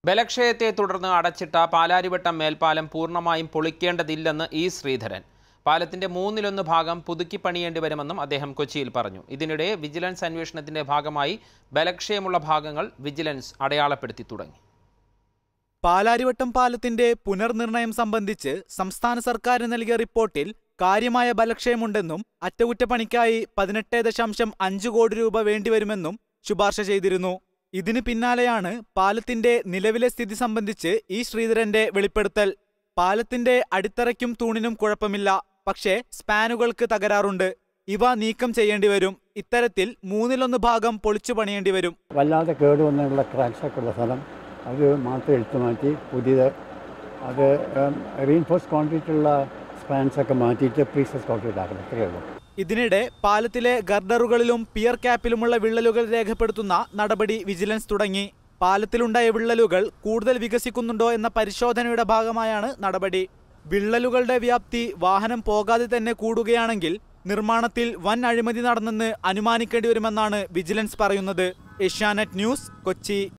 ബലക്ഷയത്തെ തുടർന്ന് അടച്ചിട്ട പാലാരിവട്ടം മേൽപ്പാലം പൂർണ്ണമായും പൊളിക്കേണ്ടതില്ലെന്ന് ഇ ശ്രീധരൻ. പാലത്തിന്റെ 1/3 ഭാഗം പുതുക്കി പണിയേണ്ടി വരുമെന്നും അദ്ദേഹം കൊച്ചിയിൽ പറഞ്ഞു. ഇതിനിടെ വിജിലൻസ് അന്വേഷണത്തിന്റെ ഭാഗമായി ബലക്ഷയമുള്ള ഭാഗങ്ങൾ വിജിലൻസ് അടയാളപ്പെടുത്തി തുടങ്ങി. പാലാരിവട്ടം പാലത്തിന്റെ പുനർനിർണയം സംബന്ധിച്ച് സംസ്ഥാന സർക്കാർ നൽകിയ റിപ്പോർട്ടിൽ കാര്യമായ ബലക്ഷയമുണ്ടെന്നും അറ്റകുറ്റപ്പണിക്കായി 18.5 കോടി രൂപ വേണ്ടിവരുമെന്നും ശുപാർശ ചെയ്തിരുന്നു. ഇതിന് പിന്നാലെയാണ് പാലത്തിന്റെ നിലവിലെ സ്ഥിതി സംബന്ധിച്ച് ഇ ശ്രീധരന്റെ വെളിപ്പെടുത്തൽ. പാലത്തിന്റെ അടിത്തറയ്ക്കും തൂണിനും കുഴപ്പമില്ല, പക്ഷേ സ്പാനുകൾക്ക് തകരാറുണ്ട്. ഇവ നീക്കം ചെയ്യേണ്ടി വരും. ഇത്തരത്തിൽ 1/3 ഭാഗം പൊളിച്ചു പണിയേണ്ടി വരും. വല്ലാതെ കേടുവന്നുള്ള ക്രാക്സൊക്കെ ഉള്ള സ്ഥലം അത് മാത്രം എടുത്തു മാറ്റി പുതിയത് അത് റീൻഫോഴ്സ് കോൺക്രീറ്റുള്ള സ്പാൻസൊക്കെ മാറ്റിയിട്ട് പ്രീസസ് കോൺക്രീറ്റ് ആക്കണം. ഇത്രയേ ഉള്ളൂ. ഇതിനിടെ പാലത്തിലെ ഗർഡറുകളിലും പിയർ ക്യാപ്പിലുമുള്ള വിള്ളലുകൾ രേഖപ്പെടുത്തുന്ന നടപടി വിജിലൻസ് തുടങ്ങി. പാലത്തിലുണ്ടായ വിള്ളലുകൾ കൂടുതൽ വികസിക്കുന്നുണ്ടോ എന്ന പരിശോധനയുടെ ഭാഗമായാണ് നടപടി. വിള്ളലുകളുടെ വ്യാപ്തി വാഹനം പോകാതെ തന്നെ കൂടുകയാണെങ്കിൽ നിർമ്മാണത്തിൽ വൻ അഴിമതി നടന്നെന്ന് അനുമാനിക്കേണ്ടി വരുമെന്നാണ് വിജിലൻസ് പറയുന്നത്. ഏഷ്യാനെറ്റ് ന്യൂസ്, കൊച്ചി.